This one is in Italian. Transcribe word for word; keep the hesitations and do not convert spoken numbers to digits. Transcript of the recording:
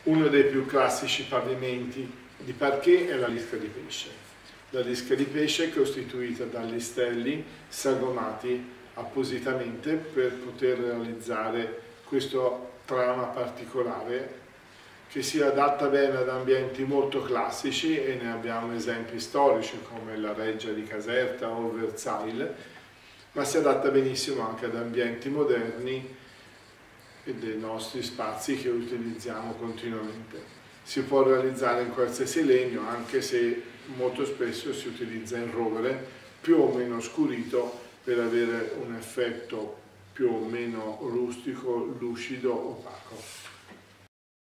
Uno dei più classici pavimenti di parquet è la lisca di pesce. La lisca di pesce è costituita da listelli sagomati appositamente per poter realizzare questa trama particolare che si adatta bene ad ambienti molto classici, e ne abbiamo esempi storici come la Reggia di Caserta o Versailles, ma si adatta benissimo anche ad ambienti moderni e dei nostri spazi che utilizziamo continuamente. Si può realizzare in qualsiasi legno, anche se molto spesso si utilizza in rovere più o meno scurito per avere un effetto più o meno rustico, lucido, opaco.